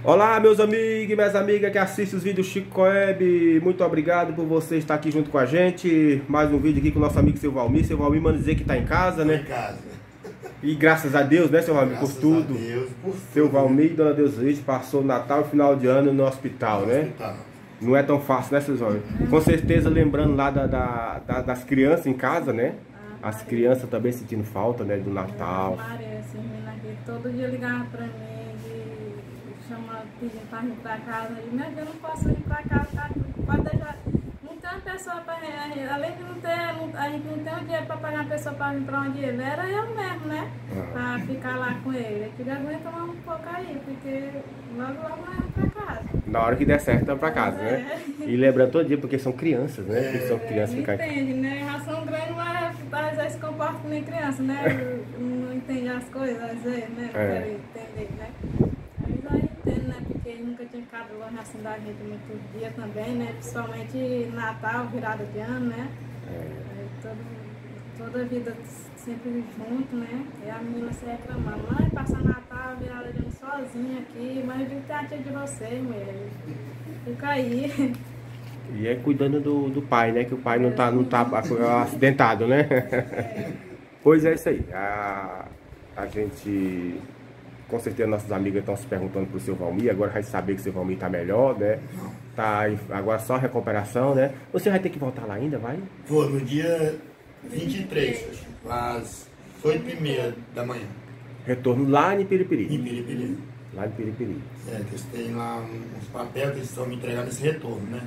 Olá, meus amigos e minhas amigas que assistem os vídeos Chico Coeb. Muito obrigado por você estar aqui junto com a gente. Mais um vídeo aqui com o nosso amigo seu Valmir. Seu Valmir manda dizer que está em casa, né? Em casa. E graças a Deus, né, seu Valmir, por tudo. Graças a Deus, por tudo. Seu Valmir e Dona Deusite passou o Natal e final de ano no hospital, né? Não é tão fácil, né, seu Valmir? Com certeza lembrando lá das crianças em casa, né? As crianças também sentindo falta, né, do Natal. Parece, menina aqui, todo dia ligava pra mim, pedindo pra ir pra casa. E eu não posso ir pra casa, tá? Pode deixar. Não tem uma pessoa pra ir. Além de não ter, a gente não tem o dinheiro pra pagar uma pessoa pra vir pra onde ele era, eu mesmo, né? Pra ficar lá com ele. Eu queria aguentar um pouco aí, porque logo nós vamos pra casa. Na hora que der certo, estamos pra casa, né? E lembrando todo dia, porque são crianças, né? Porque são crianças Não entende, né? Já são grandes, mas às vezes se comportam que nem criança, né? Não entende as coisas, às vezes, né? Não querem entender, né? Aí já entendo, né? Porque nunca tinha ficado longe assim da gente muito dia também, né? Principalmente Natal, virada de ano, né? Aí toda a vida sempre junto, né? E a menina se reclamando, mãe, passar Natal, virada de ano sozinha aqui, mas eu digo que tem a tia de vocês, mulher. Fica aí. E é cuidando do pai, né? Que o pai não tá acidentado, né? Pois é isso aí. A gente, com certeza, nossas amigas estão se perguntando pro seu Valmir. Agora vai saber que o seu Valmir tá melhor, né? Tá agora só recuperação, né? Você vai ter que voltar lá ainda, vai? Vou no dia 23, às 8h30 da manhã. Retorno lá em Piripiri. Em Piripiri. Lá em Piripiri. É, que eles têm lá uns papéis que eles estão me entregando nesse retorno, né?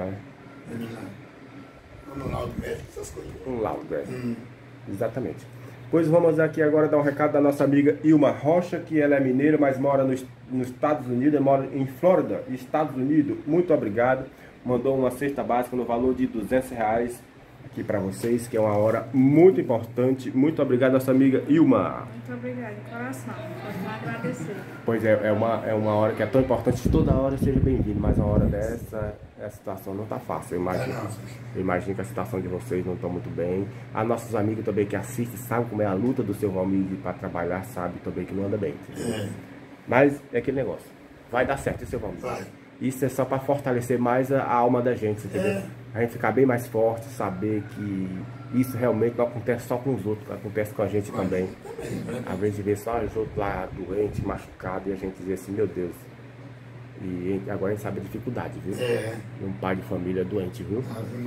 No laudo médico, essas coisas. Um laudo, exatamente. Pois vamos aqui agora dar um recado da nossa amiga Ilma Rocha, que ela é mineira, mas mora nos Estados Unidos, ela mora em Flórida, Estados Unidos. Muito obrigado. Mandou uma cesta básica no valor de R$200 aqui para vocês, que é uma hora muito importante. Muito obrigado, nossa amiga Ilma. Muito obrigada, de coração. Pode agradecer. Pois é uma hora que é tão importante. Toda hora seja bem-vindo, mas uma hora dessa, a situação não tá fácil. Eu imagino que a situação de vocês não está muito bem. As nossas amigas também que assistem, sabem como é a luta do seu Valmir para trabalhar, sabe também que não anda bem. Mas é aquele negócio. Vai dar certo, seu Valmir. Vai. Isso é só para fortalecer mais a alma da gente, entendeu? A gente ficar bem mais forte, saber que isso realmente não acontece só com os outros, acontece com a gente também. Às vezes vê só os outros lá doentes, machucados, e a gente diz assim, meu Deus. E agora a gente sabe a dificuldade, viu? Um pai de família doente, viu?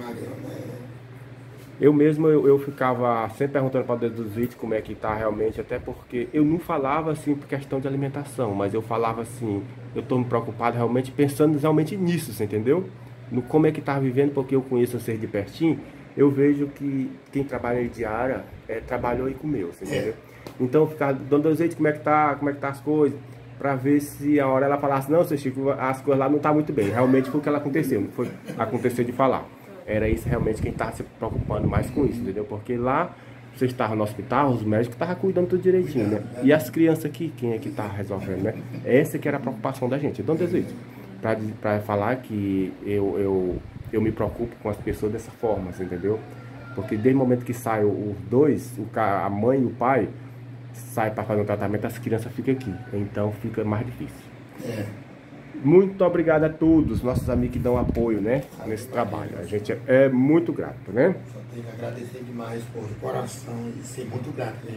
Eu mesmo, eu ficava sempre perguntando para o Deusite como é que tá realmente, até porque eu não falava assim por questão de alimentação, mas eu falava assim, eu tô me preocupado realmente, pensando realmente nisso, você entendeu? No como é que tá vivendo, porque eu conheço vocês de pertinho, eu vejo que quem trabalha de área trabalhou e comeu, você entendeu? Então eu ficava, Dona Deusite, como é que tá as coisas? Para ver se a hora ela falasse, não, seu Chico, as coisas lá não tá muito bem. Realmente foi o que ela aconteceu, não foi acontecer de falar. Era isso realmente quem estava se preocupando mais com isso, entendeu? Porque lá, você estava no hospital, os médicos estavam cuidando tudo direitinho, né? E as crianças aqui, quem é que tá resolvendo, né? Essa que era a preocupação da gente. Então, Deusite, para falar que eu me preocupo com as pessoas dessa forma, você entendeu? Porque desde o momento que saem os dois, a mãe e o pai, sai para fazer um tratamento, as crianças ficam aqui. Então, fica mais difícil. Muito obrigado a todos, nossos amigos que dão apoio, né, nesse trabalho. A gente é muito grato, né? Só tenho que agradecer demais por coração e ser muito grato, né?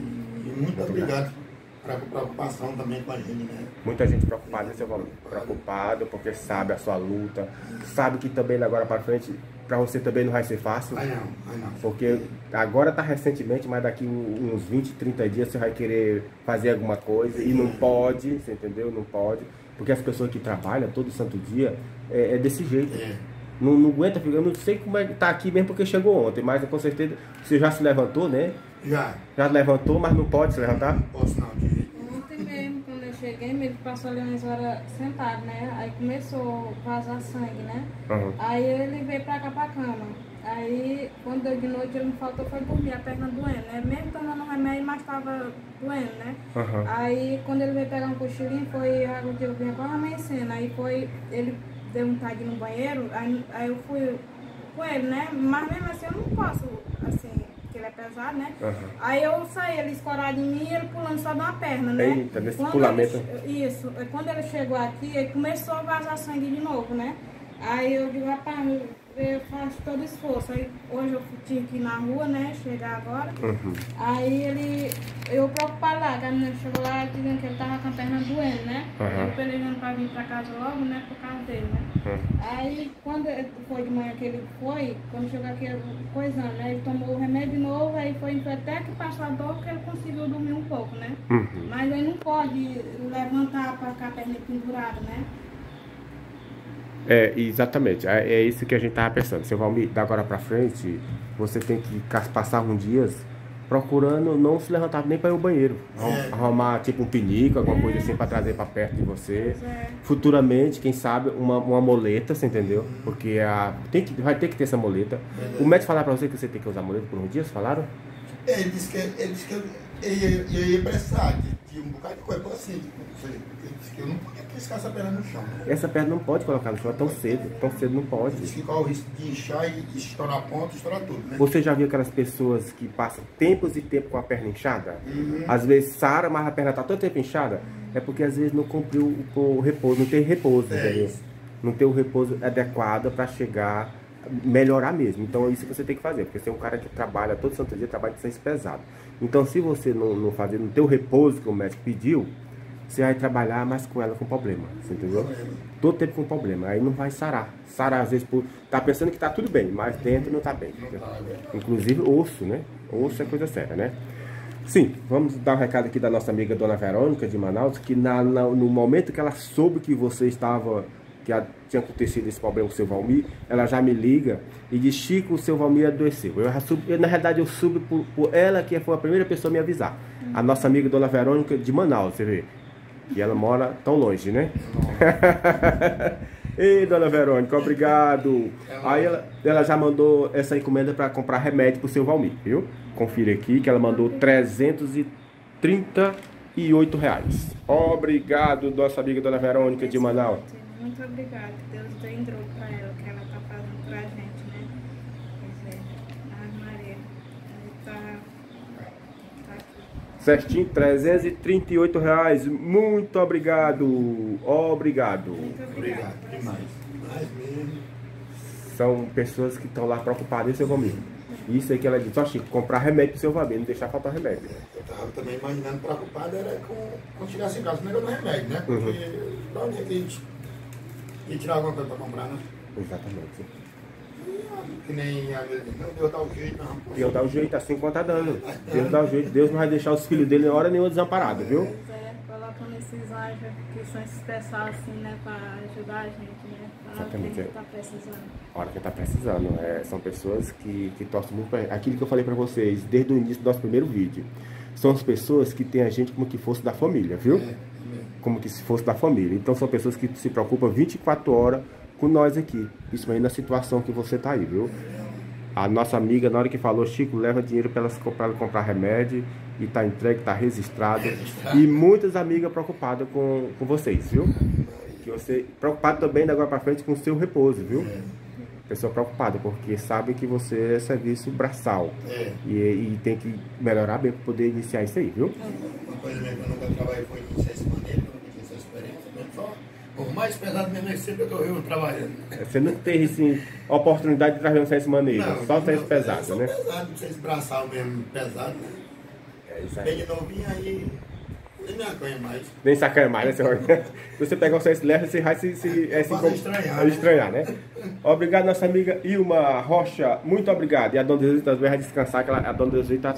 E muito obrigado pela preocupação também com a gente, né? Muita gente preocupada, né, seu Valmir? Preocupado porque sabe a sua luta, sabe que também agora para frente, para você também não vai ser fácil. Vai não. Porque agora tá recentemente, mas daqui uns 20, 30 dias você vai querer fazer alguma coisa e não pode, você entendeu? Não pode. Porque as pessoas que trabalham todo santo dia é desse jeito. Não aguenta, eu não sei como é que tá aqui mesmo porque chegou ontem, mas com certeza você já se levantou, né? Já levantou, mas não pode se levantar? Não posso não, de jeito. Ontem mesmo, quando eu cheguei, ele passou ali umas horas sentado, né? Aí começou a vazar sangue, né? Aí ele veio pra cá pra cama. Aí, quando deu de noite, ele me faltou, foi dormir, a perna doendo, né? Mesmo tomando remédio, mas tava doendo, né? Aí, quando ele veio pegar um cochilinho, foi água de eu vinha quase amanhecendo. Aí foi, ele deu um tadinho no banheiro, aí eu fui com ele, né? Mas mesmo assim, eu não posso, assim, que ele é pesado, né? Aí eu saí, ele escorado em mim e ele pulando só de uma perna, né? Eita, nesse pulamento. Isso, quando ele chegou aqui, ele começou a vazar sangue de novo, né? Aí eu digo, rapaz, eu faço todo esforço. Aí hoje eu tive que ir na rua, né? Chegar agora. Aí eu preocupado lá, que a menina chegou lá dizendo que ele tava com a perna doendo, né? Eu pelejando pra vir pra casa logo, né? Por causa dele, né? Aí quando foi de manhã que ele foi, quando chegou aqui coisando, né? Ele tomou o remédio de novo, aí foi até que passou a dor que ele conseguiu dormir um pouco, né? Mas aí não pode levantar pra ficar a perna pendurada, né? Exatamente, é isso que a gente tava pensando. Seu Valmir, da agora pra frente, você tem que passar uns dias procurando não se levantar nem para ir ao banheiro. Arrumar tipo um pinico, alguma coisa assim para trazer para perto de você. Futuramente, quem sabe, uma moleta, você entendeu? Porque vai ter que ter essa moleta. O médico falar para você que você tem que usar moleta por uns dias, falaram? Ele disse que eu ia precisar de um bocado de coisa assim. Ele disse que eu não podia piscar essa perna no chão. Né? Essa perna não pode colocar no chão, é tão cedo não pode. Ele disse que corre o risco de inchar e estourar a ponta, estourar tudo, né? Você já viu aquelas pessoas que passam tempos e tempo com a perna inchada? Às vezes sara, mas a perna tá todo tempo inchada. É porque às vezes não cumpriu o repouso, não tem repouso, entendeu? Não tem o repouso adequado para chegar, melhorar mesmo. Então é isso que você tem que fazer, porque você é um cara que trabalha todo santo dia, trabalha de ciência pesado. Então se você não fazer, não ter o repouso que o médico pediu, você vai trabalhar mais com ela com problema, você entendeu? Todo tempo com problema, aí não vai sarar. Sarar às vezes tá pensando que tá tudo bem, mas dentro não tá bem. Inclusive osso, né? Osso é coisa séria, né? Sim, vamos dar um recado aqui da nossa amiga Dona Verônica de Manaus, que no momento que ela soube que você estava, tinha acontecido esse problema com o seu Valmir, ela já me liga e diz: Chico, o seu Valmir adoeceu. Na realidade eu subi por ela, que foi a primeira pessoa a me avisar. A nossa amiga Dona Verônica de Manaus, você vê. E ela mora tão longe, né? Ei, Dona Verônica, obrigado. Aí ela já mandou essa encomenda para comprar remédio pro seu Valmir, viu? Confira aqui que ela mandou R$338. Obrigado, nossa amiga Dona Verônica de Manaus. Muito obrigada. Deus lembrou para ela que ela tá fazendo pra gente, né? Pois é. Ai, Maria. Tá aqui. Certinho, R$338. Muito obrigado. Obrigado. Muito obrigado. Demais. Mais mesmo. São pessoas que estão lá preocupadas em seu Valmir. Isso aí que ela disse: ó, Chico, comprar remédio pro seu Valmir, não deixar faltar remédio. Eu tava também imaginando, preocupado era com tirar esse caso, negócio do remédio, né? Porque da onde é que a gente ia tirar alguma coisa pra comprar, né? Exatamente. Que nem a vezes, não, Deus dá o jeito, não. Deus dá o jeito, assim quanto tá dando. Deus dá o jeito, Deus não vai deixar os filhos dele na hora nenhuma desamparados, viu? Colocando esses anjos que são especiais assim, né, pra ajudar a gente, né? Exatamente. Quem tá precisando. A hora que tá precisando. São pessoas que torcem muito pra... Aquilo que eu falei pra vocês desde o início do nosso primeiro vídeo. São as pessoas que têm a gente como que fosse da família, viu? Como que se fosse da família. Então são pessoas que se preocupam 24 horas com nós aqui. Isso aí na situação que você tá aí, viu? A nossa amiga, na hora que falou: Chico, leva dinheiro para ela comprar remédio, e tá entregue, tá registrado. E muitas amigas preocupadas com vocês, viu? Que você preocupado também da agora para frente com o seu repouso, viu? Pessoa preocupada, porque sabe que você é serviço braçal. E tem que melhorar bem para poder iniciar isso aí, viu? Uma coisa mesmo que eu nunca trabalhei foi iniciar esse maneiro, eu nunca tinha essa experiência mesmo. Só o mais pesado mesmo é sempre que eu trabalhando. Você não teve, assim, a oportunidade de trabalhar um serviço maneiro, só o serviço pesado, né? Pesado, serviço braçal mesmo, pesado, né? Isso aí. Bem de novinho aí, nem me acanha mais. Nem sacanha mais, né, senhor? Se você pegar o serviço leve, você vai estranhar, né? Obrigado, nossa amiga Ilma Rocha, muito obrigado. E a Dona Deusita vai descansar, que a Dona Deusita tá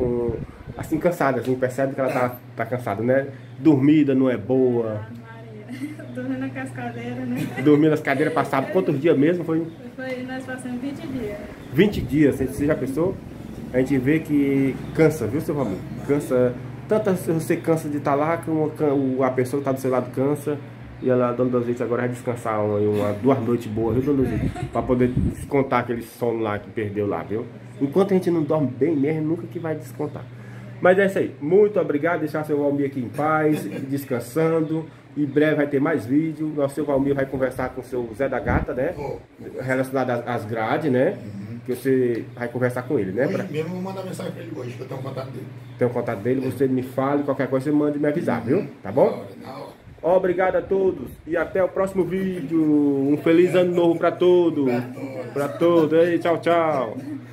assim cansada, assim, percebe que ela tá cansada, né? Dormida não é boa. Dormindo na cascadeira, né? Dormindo nas cadeiras, passava quantos dias mesmo? Nós passamos 20 dias. 20 dias, você já pensou? A gente vê que cansa, viu, seu Valmir? Cansa, tanto você cansa de estar lá, como a pessoa que está do seu lado cansa. E a Dona Deusita agora vai descansar 2 noites boas, viu, Dona Deusita? Para poder descontar aquele sono lá que perdeu lá, viu? Enquanto a gente não dorme bem mesmo, nunca que vai descontar. Mas é isso aí. Muito obrigado. Deixar seu Valmir aqui em paz, descansando. Em breve vai ter mais vídeo. Nosso seu Valmir vai conversar com o seu Zé da Gata, né? Relacionado às grades, né? que você vai conversar com ele, né? Hoje mesmo eu vou mandar mensagem para ele hoje, que eu tenho o contato dele. Tem o contato dele, você me fala, qualquer coisa você manda me avisar, viu? Tá bom? Na hora. Obrigado a todos e até o próximo vídeo. Um feliz ano novo para todos. Para todos. Tchau, tchau.